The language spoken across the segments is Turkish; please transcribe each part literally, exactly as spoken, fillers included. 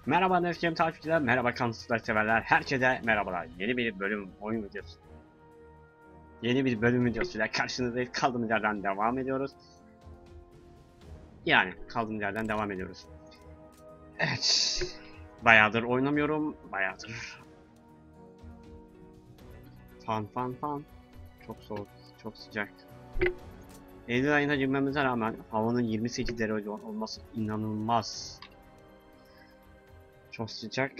Merhaba Nefkem takipçiler, merhaba Counter severler, herkese merhabalar. Yeni bir bölüm oyun videosu. Yeni bir bölüm videosuyla karşınızdayız. Kaldığımız yerden devam ediyoruz. Yani kaldığımız yerden devam ediyoruz. Evet. Bayağıdır oynamıyorum, bayağıdır. Fan fan fan. Çok soğuk, çok sıcak. Eylül ayına girmemize rağmen havanın yirmi sekiz derece olması inanılmaz. Çok sıcak.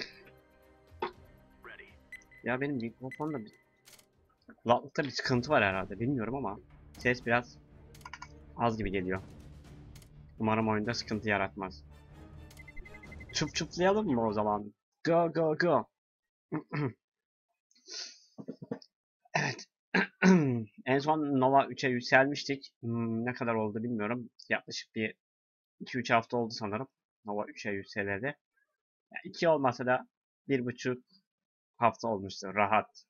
Ya benim mikrofonda bir kulaklıkta bir sıkıntı var herhalde, bilmiyorum ama ses biraz az gibi geliyor. Umarım oyunda sıkıntı yaratmaz. Çıp çıplayalım mı o zaman? Go go go. Evet. En son Nova üçe yükselmiştik. Hmm, ne kadar oldu bilmiyorum. Yaklaşık bir iki üç hafta oldu sanırım. Nova üçe yükseledi. Yani iki olmasa da bir buçuk hafta olmuştu. Rahat.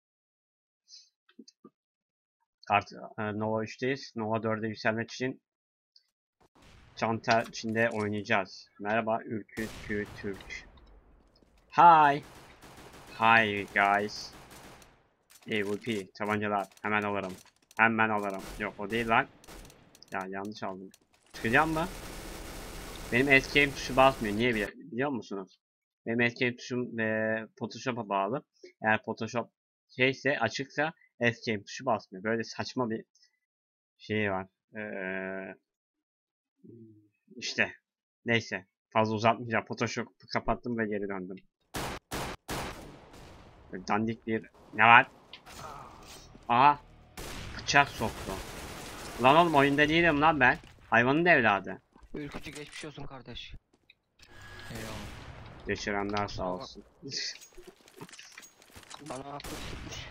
Artık e, Nova üçteyiz. Nova dörde yükselmek için çanta içinde oynayacağız. Merhaba Ürkütkü Türk. Hi. Hi guys. E V P tabancalar hemen alırım. Hemen alırım. Yok o değil lan. Ya yanlış aldım. Çıkacağım mı? Benim escape tuşu basmıyor. Niye biliyor, biliyor musunuz? Benim escape tuşum e, Photoshop'a bağlı. Eğer Photoshop şeyse, açıksa escape tuşu basmıyor. Böyle saçma bir şey var. Ee, işte. Neyse. Fazla uzatmayacağım. Photoshop'u kapattım ve geri döndüm. Böyle dandik bir... Ne var? Aha. Bıçak soktu. Lan oğlum oyunda değilim lan ben. Hayvanın evladı. Ülkücü geçmiş olsun kardeş. Eyvallah. Geçirenler sağ olsun. Bana akıl tutmuş.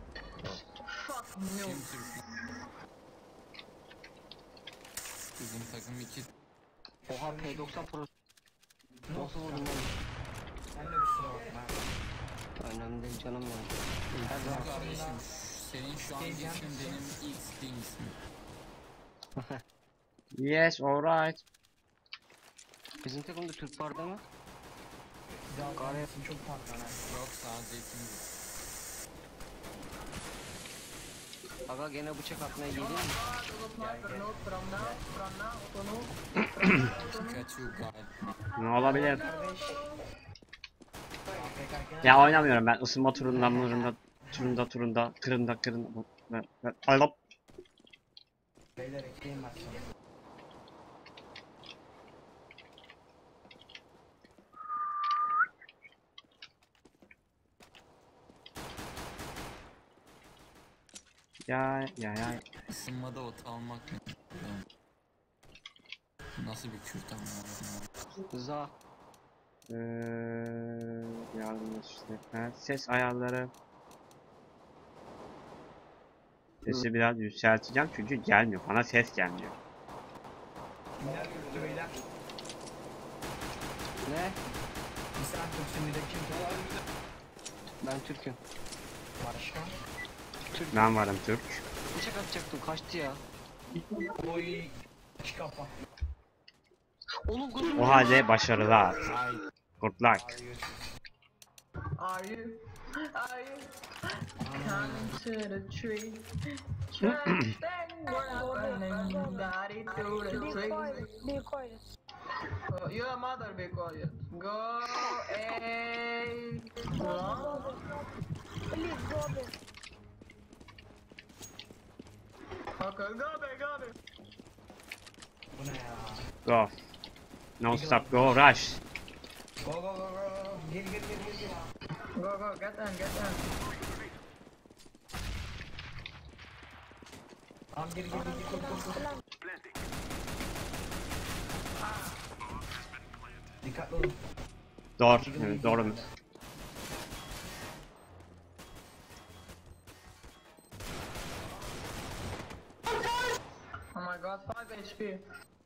Bizim takım iki. Oha P doksan Pro. Nasıl vurdun lan? Sen de kusura bakma. Önemli değil canım ya. Her Bizim zaman kardeşim senin şu an Diyeceğim ismin bir şey. benim X değil ismim. Yes, alright. bizim takımda Türk var değil mi? Gayretin çok fazla. Yok sadece ikimiz. Aga gene bıçak atmaya geleyim mi? Pikachu galiba. Ne olabilir? Kardeş. Ya oynamıyorum ben. Isınma turunda, mırında, turunda, turunda, kırında, kırında. Alıp. Beyler ekleyeyim bak sana. Ya ya ya. Isınmada ot almak ne? Nasıl bir Kürt ama? Za. Ee, yardım işte. Evet, ses ayarları. Sesi biraz yükselteceğim çünkü gelmiyor. Bana ses gelmiyor. Kimler gördü beyler? Ne? Bir sen Türksün bir de kim? Ben Türk'üm. Başka? Türk. Ben varım Türk. Bıçak atacaktım kaçtı ya. Oy. İki kafa. Oğlum gözüm. O halde başarılar. Good luck. Are you? Are you coming to the tree? Trust and running, got it through the trees. Be quiet. Uh, your mother be quiet. Go a go. Please go there. Okay, go be, go be. Bu ne ya? Go. No stop go rush. Go go go go. Gir gir gir gir gir. Go, go, get in, get in. Tamam gir gir gir gir gir gir. Dikkatli olun. Doğru. Evet, doğru mu? Oh my god, five H P.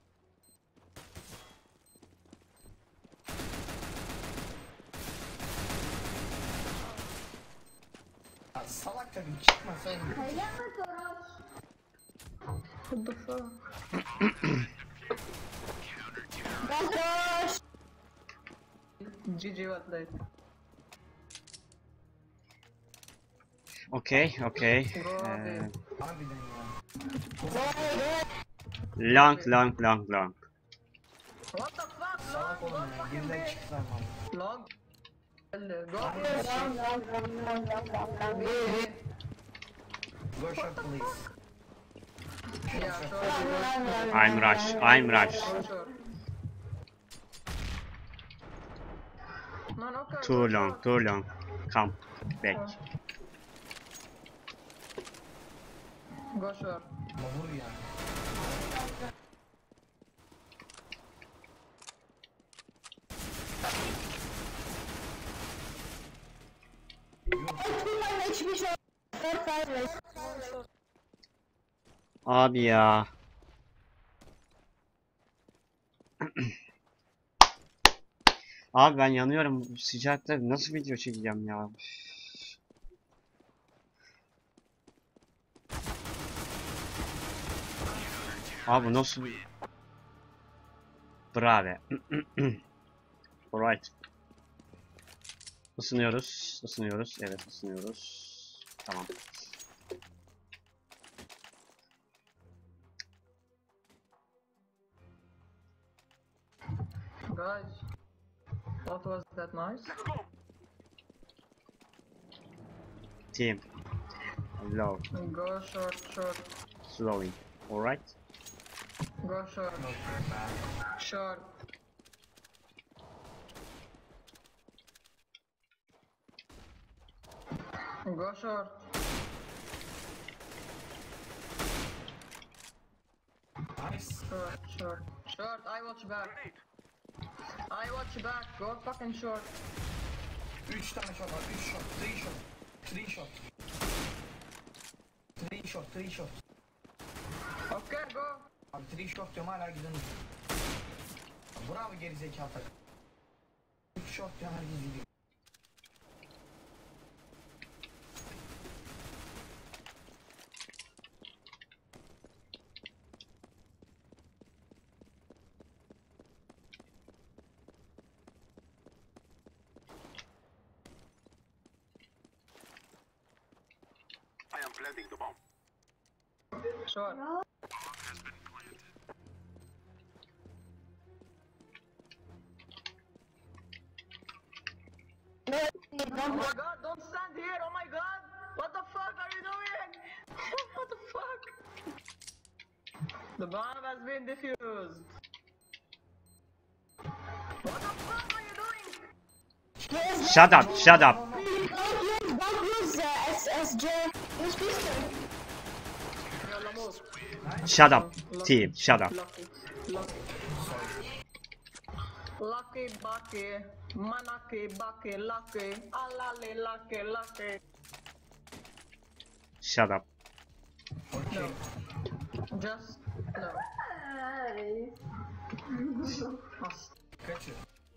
Ya salak çocuk çıkmasaydı. What the fuck? G G well played. Okay, okay. Go Ee, ahead. Harbiden ya. long, long, long, long. What the fuck? Salak Long, oğlum go ya. fucking Geriden B. çıktılar lan. Long. Go Harbiden ahead. şey. B. Go short please. Yeah, sure. I'm rush, I'm rush. Go sure. Man, okay. Too go long, short. too long. Come back. Go short. Ama vur ya. Abi ya. Abi ben yanıyorum bu sıcakta, nasıl video çekeceğim ya? Abi nasıl? Bravo. Alright. Isınıyoruz, ısınıyoruz. Evet, ısınıyoruz. Tamam. Guys, what was that noise? Team. Low, Go short, short. slowing. Alright. Go short. Short. Go short. Nice. Short, short. Short, I watch back. I watch back. Go fucking short. üç tane shot var. üç shot. three shot. three shot. three shot. three shot. Okay, go. Abi three shot diyorum hala giden. Bravo gerizekalı takım. üç shot diyorum herkes gidiyor. Short. Oh my god, don't stand here, oh my god! What the fuck are you doing? What the fuck? The bomb has been defused. What the fuck are you doing? Shut up, shut up. Don't use, don't use uh, S S J. Use pistol. Yalla move. Shut up. Team, shut up. Lucky. Lucky. Lucky Bucky. Manaki Bucky. Lucky. Alali Lucky. Lucky. Shut up. Okey. Just no. As- Kaçıyor.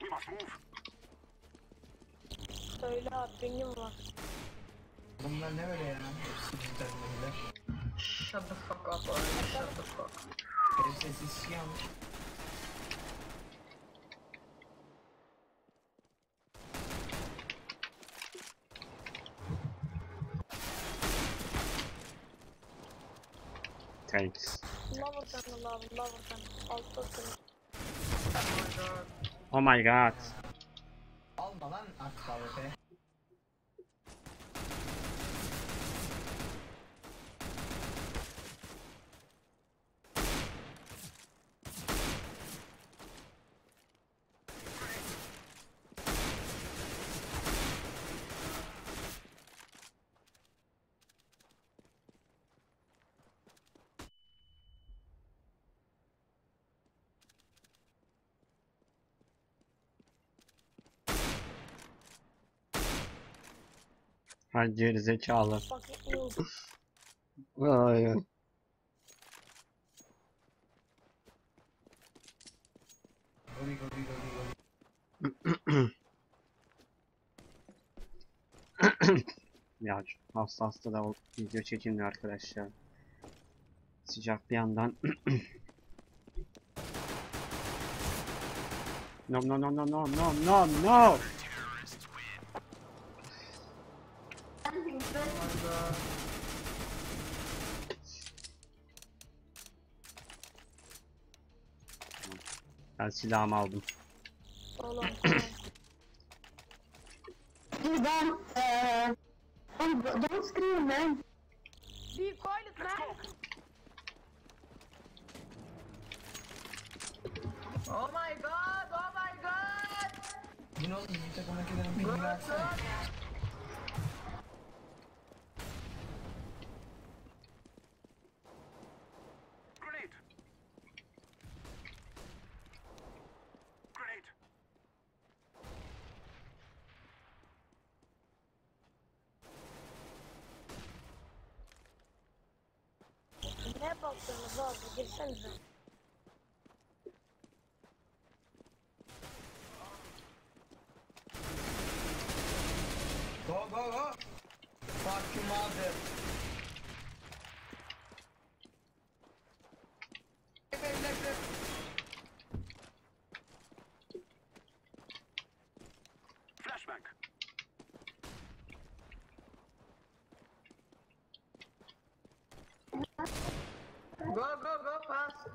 Söyle abi benim var. Bunlar ne böyle ya? Sıkıntı takımında. Shut the fuck up, already. Shut the fuck. Benim sessiz siyah. Thanks. Lover tunnel abi, lover tunnel. Altta tunnel. Oh my god. Oh my god. Alma lan artık A W P. Ha gerizekalı. Fucking noob. Ay. ay. Goli goli goli goli. Ya hasta hasta da o video çekilmiyor arkadaşlar. Sıcak bir yandan. No no no no no no no no. Ben silahımı aldım. Oğlum. He's done. Uh, don't don't scream, man. Be quiet, man. Oh my god, oh my god. Bu ne oğlum? Bu takımdakilerin pilini açsana. Ne baktınız abi? Girsenize. Go go go. Fuck you mother. Go, go, go, fast.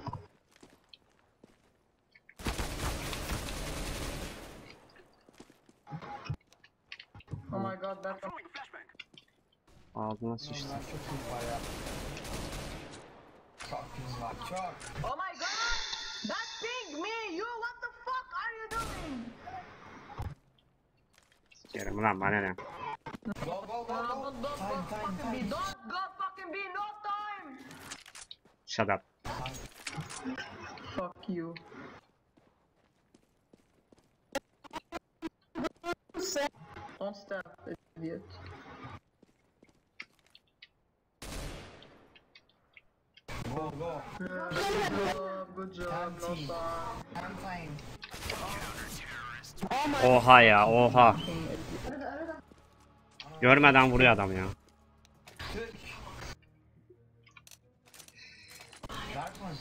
Oh my god, that's Ağzına sıçtı. Bunlar çok iyi var ya. Çok iyi var çok. Oh my god! That ping me! You, what the fuck are you doing? Sikerim lan bana ne? Go go go Uh, go. don't, don't Time go time fucking be, time. don't go fucking be, no time! Shut up. Fuck you. Don't stop, idiot. Go go. Yeah, good job, good job, no Anti. time. Time time. Oha ya oha. Görmeden vuruyor adam ya. Türk. Dark mı?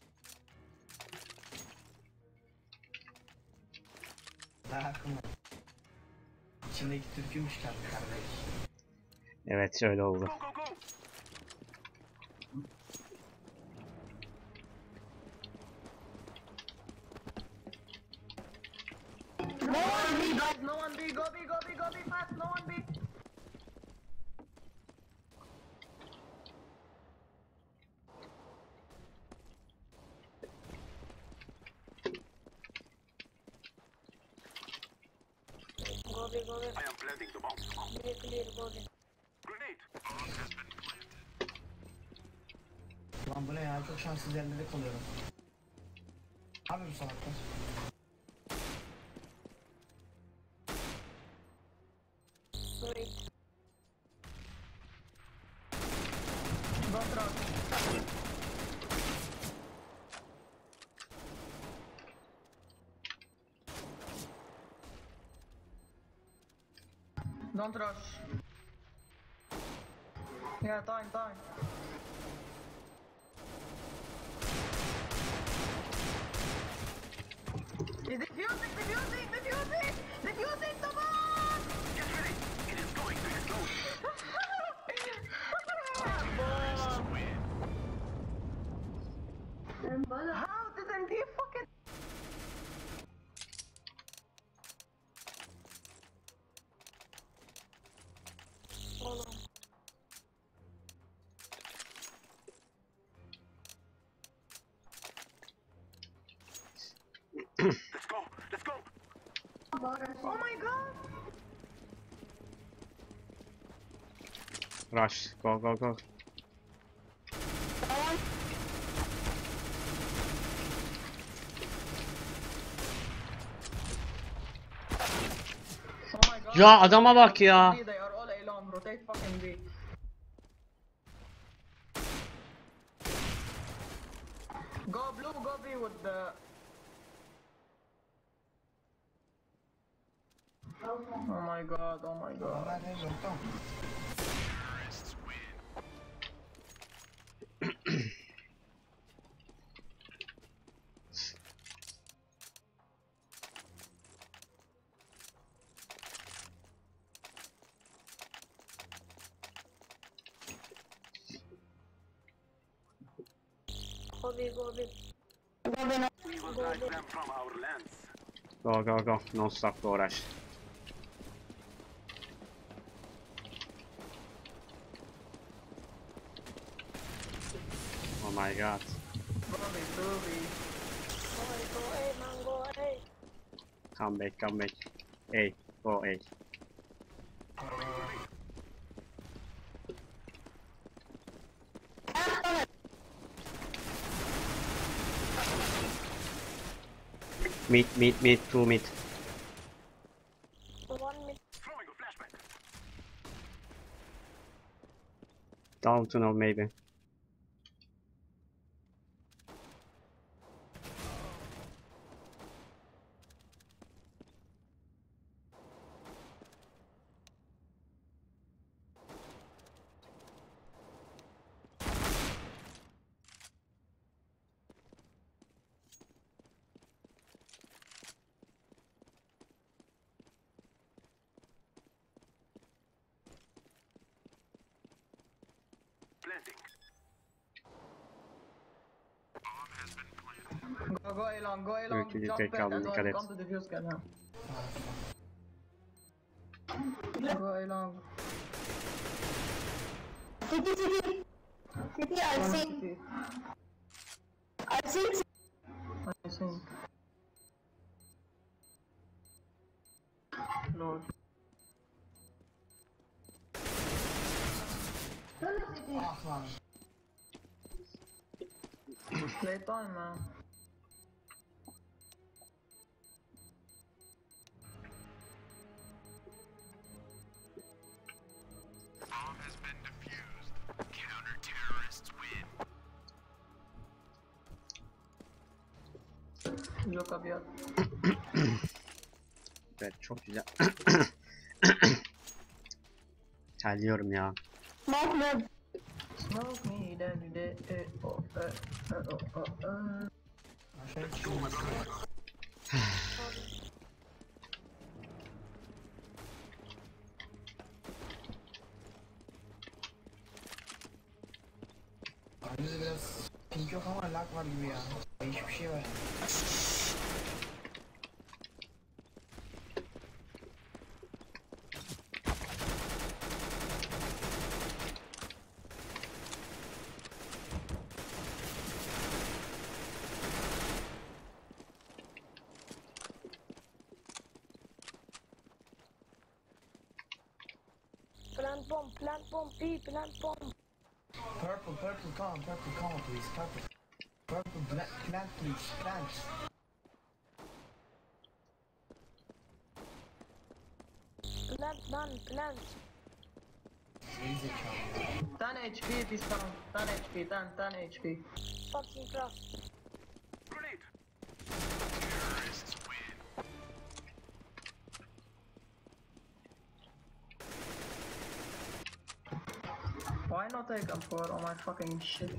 Dark mı? İçindeki türküymüş kendi kardeş. Evet şöyle oldu. No one B, guys, no one B, go B, go B, go B fast, no one B. Gobi, gobi. I am planting the bomb. Clear, clear, gobi. Lan bu ne ya? Çok şanssız yerlerde kalıyorum. Abi bu salaklar. Wait. Don't rush. Don't rush. Yeah, time, time. He's defusing, defusing, defusing, defusing, come on! Get ready, it is going to explode. How didn't he fucking... Oğlum. Oh my god! Rush. Go go go. Oh my god. Ya adama bak ya. They are all alone, rotate fucking B. Go blue, go B with the... Oh my god, oh my god. Onlar ne yok tamam. Go B, go B. Go B, no. Go B. Go go go. Non stop go rush. Oh my god. Bobby, Bobby. Go A, go A, man, go A. Come back, come back. A. Go A. Mid, mid, mid, two mid. One mid. Down to now maybe. Go, go A long, go A long. Ülkücü Jump tek back kaldı, and dikkat et. come to defuse can now. Go A long. City, city. City, I'll One see. city. I'll see. I think. Lord. Ah lan. Playtime man. Yok abi ya. Evet çok güzel. Terliyorum ya. Smoke mid. Smoke me daddy day. Eh, oh, eh, eh, oh, oh, eh. Aşağı çıkıyor. Aramızda biraz pink yok ama lag var gibi ya. Değişik bir şey var. Plant bomb, plant bomb, B, plant bomb. Purple, purple, come, purple, come please, purple. Purple, plant, plant please, plant. Plant, man, plant. Geri zekalı. ten H P piston. ten H P, ten, ten H P. Fucking craft. Why not take M four on my fucking shit?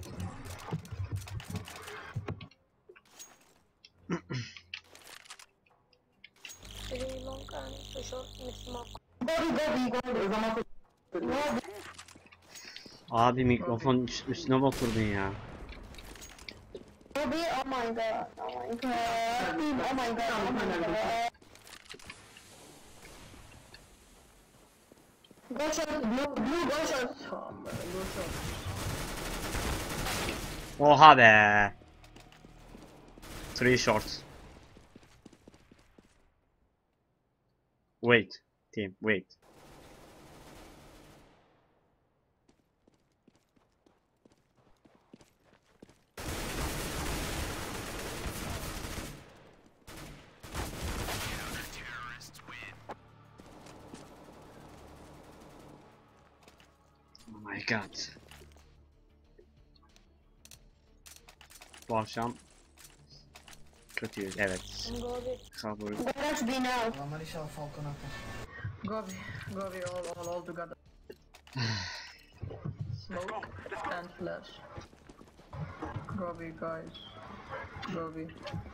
Three long and two short mid smoke. Abi mikrofon üst- üstüne oturdun ya. Go B, oh my god, oh my god. Team, oh my god, oh my god. Go short, blue, blue, go short. Tamam be, go shot. Oha be. Three short. Wait. Team, wait. Oh my god. Bu akşam kötüyüz, evet. Go B. Kabul. Go rush B now. Adamlar inşallah Falcon atar. Go B, go B, all, all, all together. Smoke and flash. Go B, guys. Go B.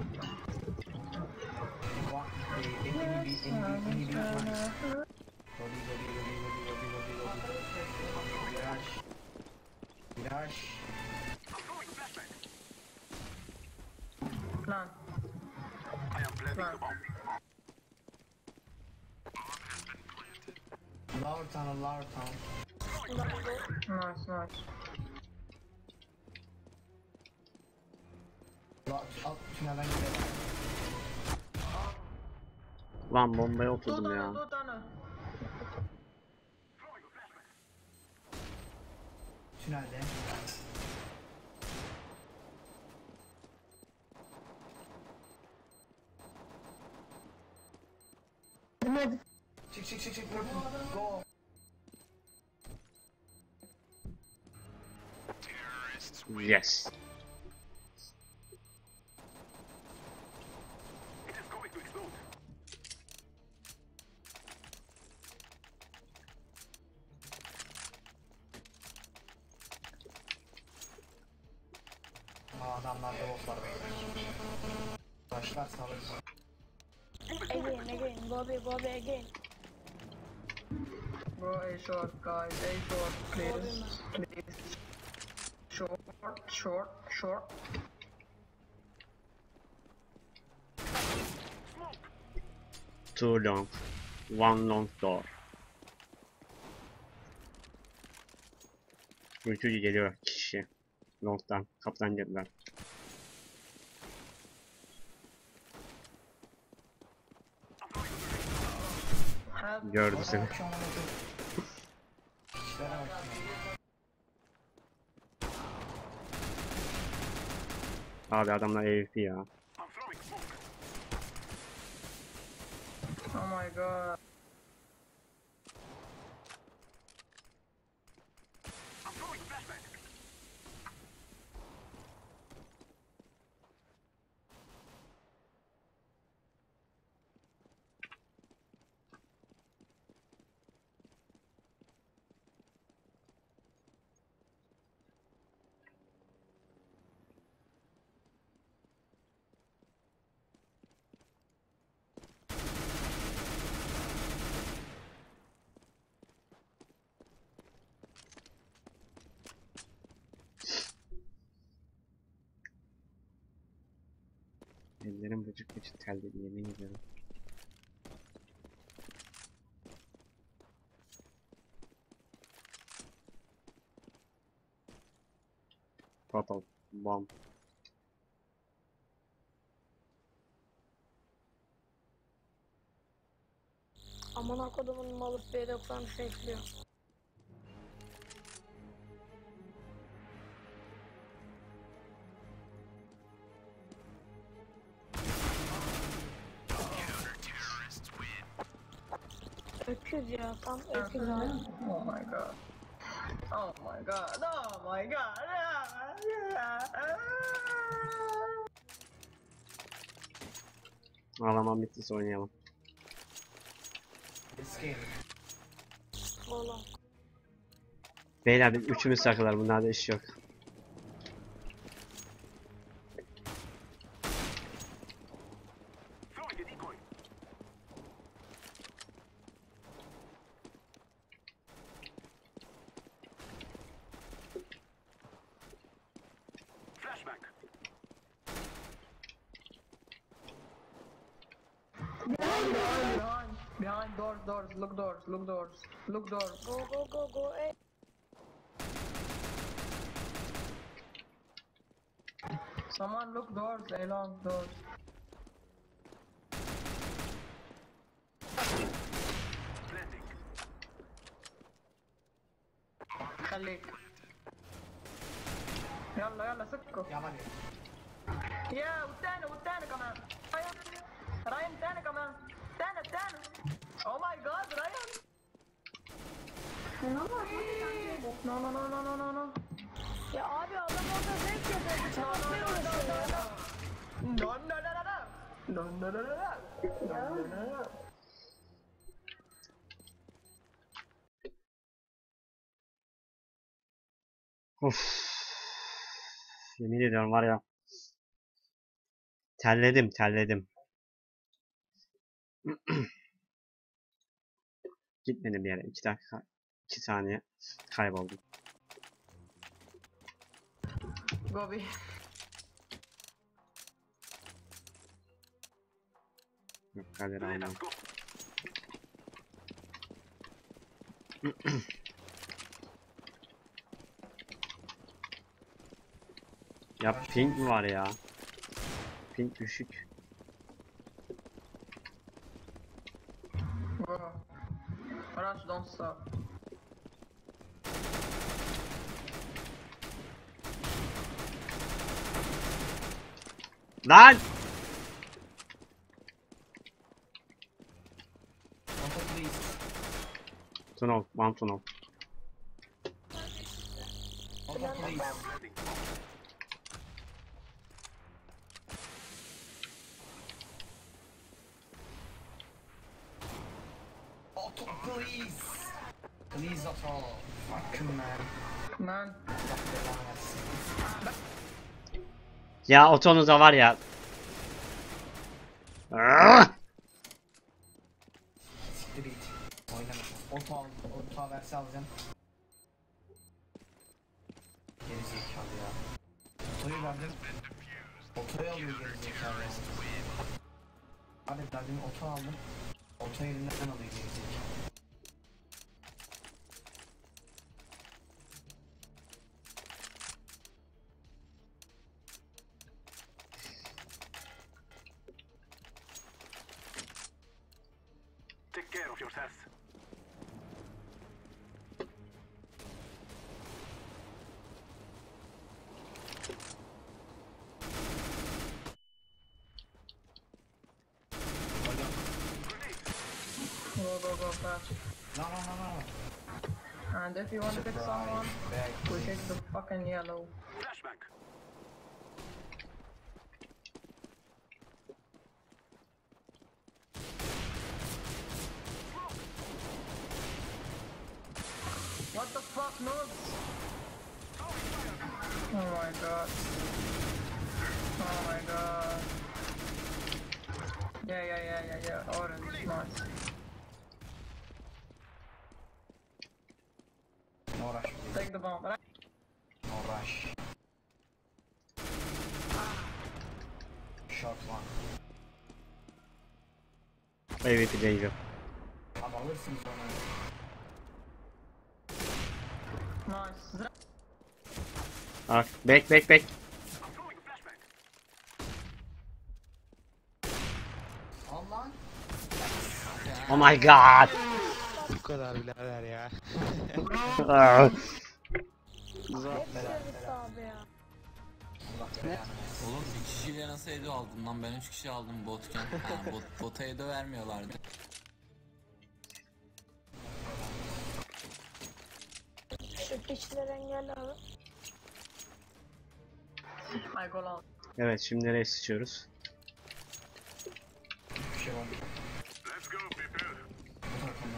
Bak, e, enemy bir, enemy bir, enemy bir var. Gobi, gobi, gobi, gobi, gobi, gobi, gobi. Viraj. Viraj. Lower tunnel, lower tunnel. Nice, nice. La- Alt tünelden gidelim. Lan bombaya Two oturdum tunnel, ya. two tunnel. Tünelde. Mid. Çık çık çık çık. Purple. Go. Yes. Aa, adamlar da botlar beyler. Başlar salırız. Again, again. Go B, go B again. Go A short, guys. A short, please. Please. Short, short, short. Two long. One long door. Üçüncü geliyor kişi. Long'dan. Kaptan geldiler. Help. Gördü seni. Akşam onu dur. İşlere bak. Abi adamlar A W P ya. Oh my god. Ellerim bıcık bıcık terledi yemin ediyorum. Fatal bomb. Amına kodumun malı B doksan bekliyor. Öküz ya, tam öküz abi. Oh my god. Oh my god. Oh my god. Yeah, yeah. Ağlamam bittiyse oynayalım. Escape. Oğlum. Beyler biz üçümüz takılar, bunlarda iş yok. Behind, behind. Behind doors, doors. Look doors, look doors. Look doors. Go go go go ey. Someone look doors, along doors. خليك يلا يلا سكوا Yaman. يا والتاني والتاني كمان رايان رايان تاني كمان تاني التاني او ماي جاد رايان نو نو نو نو نو نو نو Ya abi adam orada zevk yapıyor. No, Bıçak no, atmaya no, uğraşıyor ya. no, no, no, no. No, no, no, no, no. No, no, no, no. Of. Yemin ediyorum var ya. Terledim, terledim. Gitmedim bir yere. iki dakika, iki saniye kayboldum. Bobby. Yok, Kadir almam. Ya ping mi var ya? Ping düşük. Go. Rush, don't stop. Lan! Auto please. Tunnel, one tunnel. Auto please. Auto please. Please auto. Fuck you man. Man. Allah belanı versin. Ya otonuza var ya. Arrgh! Siktir git. Oynama. Auto al. Auto verse alacağım. Geri zekalı ya. Auto'yu verdim. Auto'yu alıyor geri zekalı ya. Hadi verdim auto aldım. Auto elinden alıyor geri zekalı. Take care of yourself. Go, go, go, fast. No no no no. And if you want to pick someone, we take the fucking yellow. Flashback. What the fuck, noobs? Oh my god. Oh my god. Yeah, yeah, yeah, yeah, yeah. Orange, nice. No rush. Take the bomb. Right? No rush. Shot one. Play with the danger. Abi alırsınız onu. Nice. Bak, back back back. Throwing flashback. Al lan. Oh my god. Bu kadar birader ya. Arrgh! Allah belanı. Oğlum bir kişiyle nasıl Edo aldın lan? Ben üç kişi aldım botken. Ha, bot, bota Edo vermiyorlardı. Şu piçleri engelle abi. I go long. Evet, şimdi nereye sıçıyoruz? Bir şey var. Let's go, people. Bu tarafında.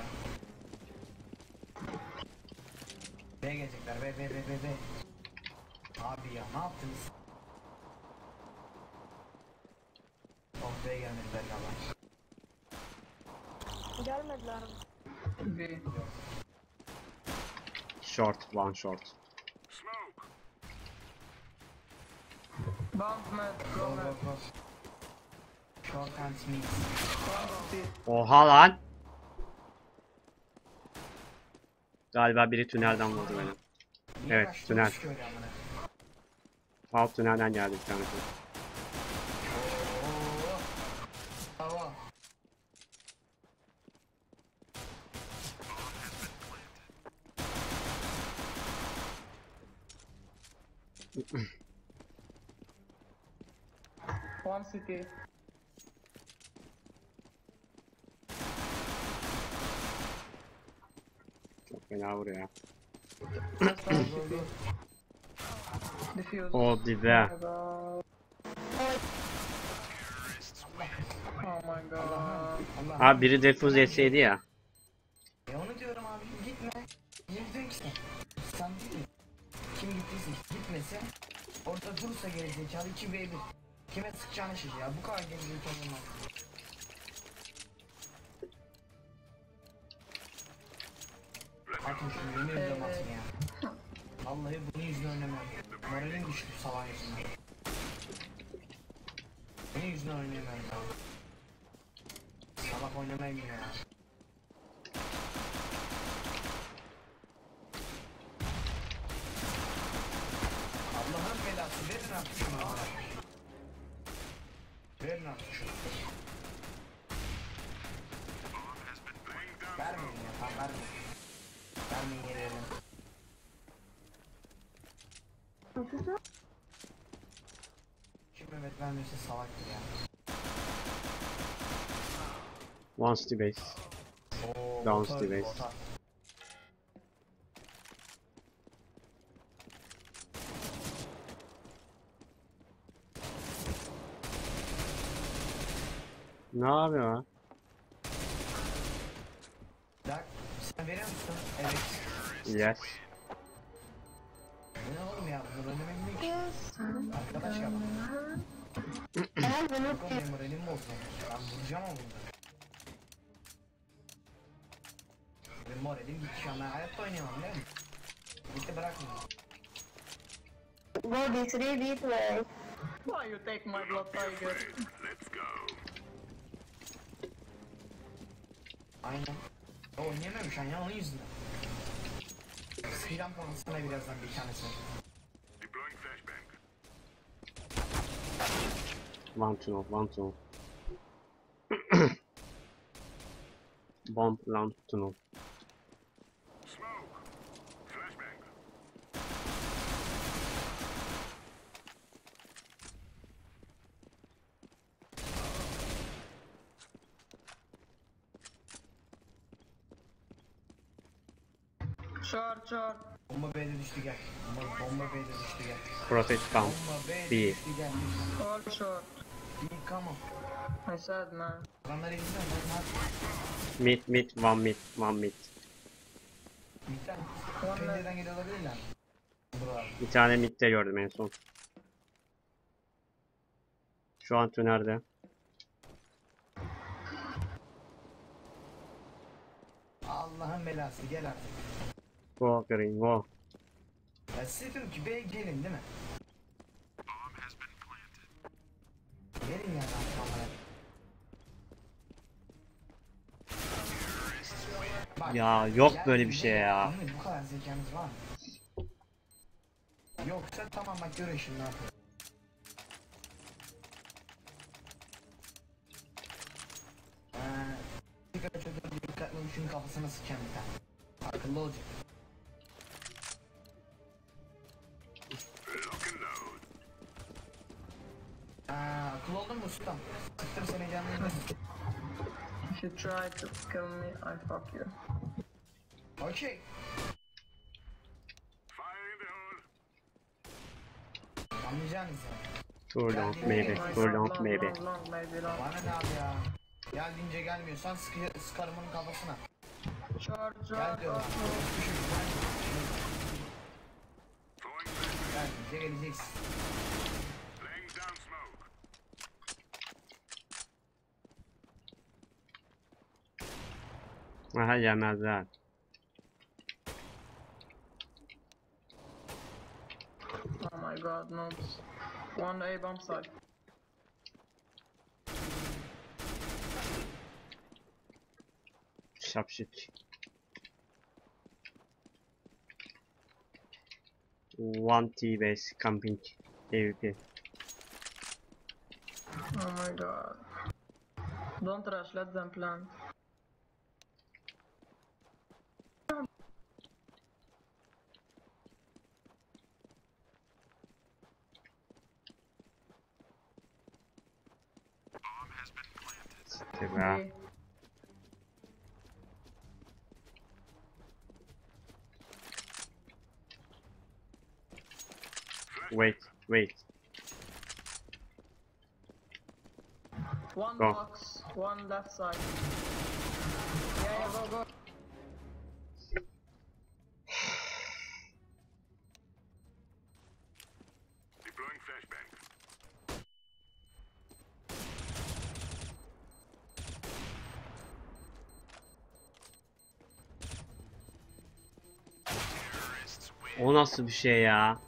B'ye gelecekler. B, B, B, B, B. Abi ya ne yaptınız? Oh B'ye gelmediler galiba. Gelmediler mi? B. Short, one short. Smoke. Bomb mid. Go Go go mid. go. Short hands me. Oha lan! Galiba biri tünelden vurdu beni. Niye Evet, başlıyoruz tünel. ki öyle amına? Alt tünelden geldi bir tanesi. Oo. Bravo. One city. Çok fena vuruyor ya. Just one city. Defuse. O dibe. Oh my god. Oh my god. Allah. Abi biri defuse etseydi ya. E onu diyorum abi gitme. Niye gidiyorsun ki sen? Sen değil mi? Kim gittiyse gitmese orada durursa gerizekalı iki ve bir. Kime sıkacağını şaşır ya bu kadar gerizekalı olmaz. Atın şunu yemin ediyorum atın ya. Vallahi bunun yüzünden oynamıyorum. Moralim düştü salak yüzünden. Bunun yüzünden oynayamıyorum ya. Salak oynamayayım ya. artık şunu. Verin artık şunu. Vermeyin ya, tamam vermeyin. Vermeyin geri verin. Kim Mehmet vermiyorsa salaktır ya. One city base. Oo, Down bota city öldü, base. bota. Ne yapıyor lan? Bak, sen veriyor musun? Evet. Yes. Ne oğlum ya, bunu önlemek mi? Arkadaş ya. Eğer bunu Yok oğlum, benim moralim bozdu. Ben vuracağım ama bunları. Benim moralim gitti şu an, ben hayatta oynayamam değil mi? Gitti bırakma. go D three D play. Why you take my blood tiger? Let's go. Aynen. O oynayamıyorum şu an ya, onun yüzünden. Sıkacağım konusunda birazdan bir tanesi. Deploying flashbang. One to know, one to know. Bomb land to know. Smoke. Flashbang. Short, short. Bomba B'de düştü gel. Bomba, bomba B'de düştü gel. Protect camp. Bomba B'de Bir. düştü gel. All short. İyi come on. I said, man. Adamlar elinden ben ne yapayım? Mid, mid, one mid, one mid. Midden. Pencereden geliyor olabilirler mi? Bravo. Bir tane midde gördüm en son. Şu an tünerde. Allah'ın belası gel artık. Go green, go. Ya size diyorum ki B'ye gelin değil mi? Gelin ya lan kamera. Bak, Ya yok gel böyle bir B'ye şey ya. gelin, bu kadar zekanız var mı? Yoksa tamam bak görün şimdi ne yapayım. Eee dikkat çocuğun dikkatli olun, şunun kafasına sıkacağım bir tane. Akıllı olacak. Lock and load. Aa, akıllı oldun mu ustam? Sıktım seni canlı yedim. If you try to kill me, I fuck you. Okey. Fire in the hole. Anlayacaksınız ya. Too long, maybe. Too long, maybe. Long, long, maybe long. Bana ne abi ya? Geldiğince gelmiyorsan sıkı, sıkarım onun kafasına. Short, Gel short, diyorum. short. Throwing flashbang. Geldiğince geleceksin. Laying down smoke. Aha yemezler. Oh my god, no. One A bomb side. Şapşik. One T base camping A W P. Oh my god. Don't rush, let them plant. İşte be. B. Wait, wait. One Go. box, one left side. Yeah, yeah, go, go. Deploying flashbang. O nasıl bir şey ya?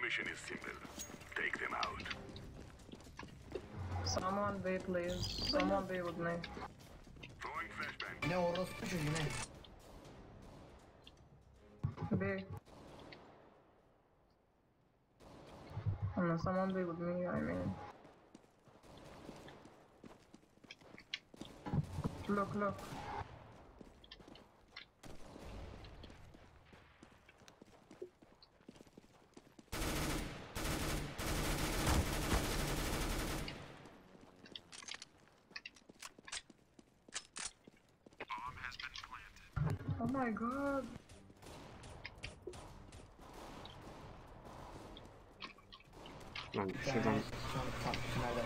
mission is simple. Take them out. Someone be please. Someone be with me. Throwing flashbang. Ne orospu çocuğu ne? Be. No, someone be with me, I mean. Look, look. Oh my god. Lan şuradan Tam tünelde.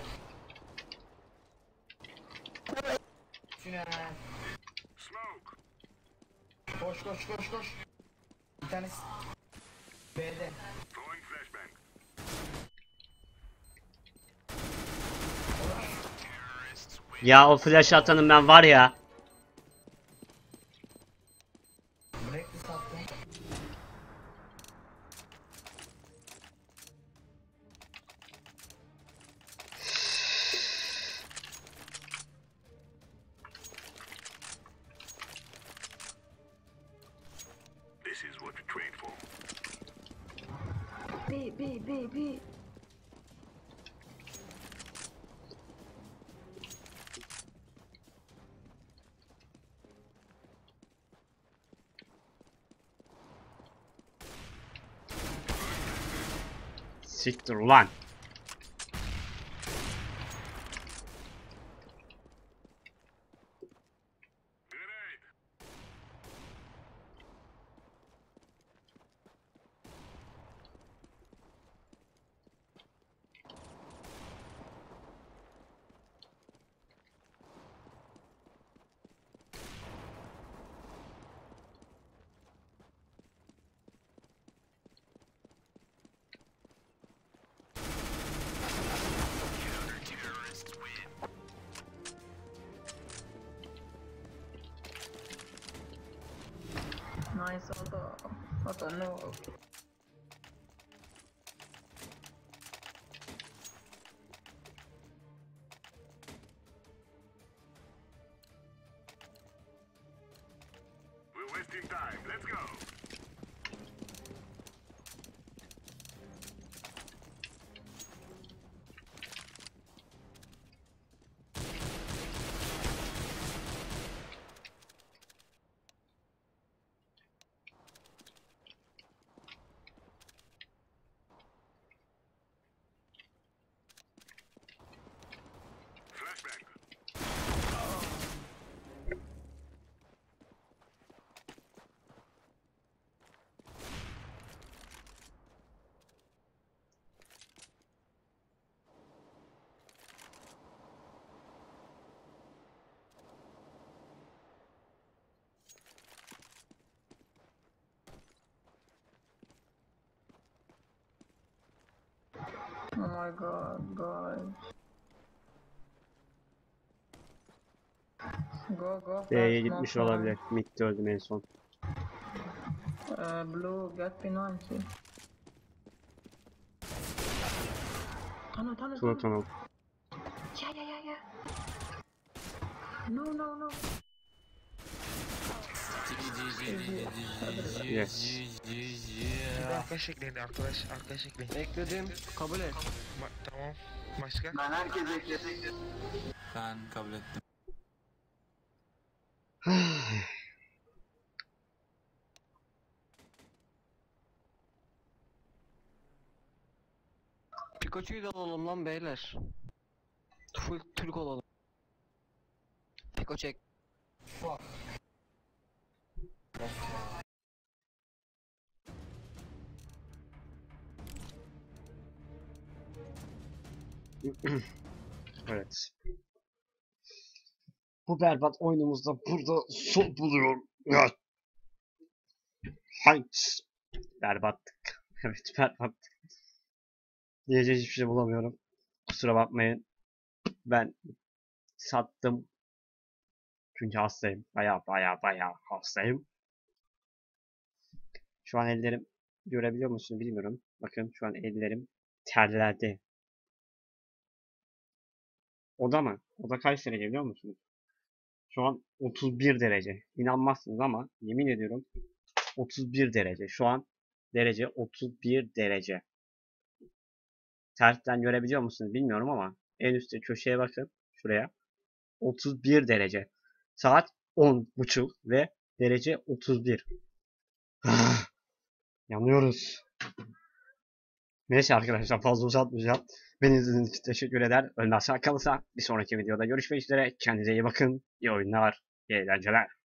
Tünel. Smoke. Koş koş koş koş. Bir tanesi B'de. Throwing flashbang. ya o flash atanım ben var ya. Breakfast attım. This is what we trained for. B, B, B, B. Siktir ulan. Grenade. Nice auto. Auto, no. We're wasting time. Let's go. Flashbang. Oh my god, guys. Go, go. B'ye fast, gitmiş no time. olabilir. Mid'de öldüm en son. Uh, blue, get P ninety. Tunnel, tunnel, Tunnel tunnel. tunnel. Yeah, yeah, yeah, yeah. No, no, no. Yes. Arkadaş ekleyin arkadaş. Arkadaş ekleyin. Ekledim. Kabul et. Ma tamam. Başka? Ben herkes ekledim. Ben kabul ettim. Pikachu'yu da alalım lan beyler. Full Türk olalım. Pikachu çek. Fuck. Evet. Bu berbat oyunumuzda burada son buluyor. Ya. Hayt. Berbattık. Evet berbattık. Diyecek hiçbir şey bulamıyorum. Kusura bakmayın. Ben sattım. Çünkü hastayım. Baya baya baya hastayım. Şu an ellerim görebiliyor musunuz bilmiyorum. Bakın şu an ellerim terledi. Oda mı? Oda kaç derece biliyor musunuz? Şu an otuz bir derece. İnanmazsınız ama yemin ediyorum otuz bir derece. Şu an derece otuz bir derece. Tersten görebiliyor musunuz bilmiyorum ama en üstte köşeye bakın. Şuraya. otuz bir derece. Saat on buçuk ve derece otuz bir. Yanıyoruz. Neyse arkadaşlar fazla uzatmayacağım. Beni izlediğiniz için teşekkür eder. Ölmezsen kalırsa bir sonraki videoda görüşmek üzere. Kendinize iyi bakın. İyi oyunlar, iyi eğlenceler.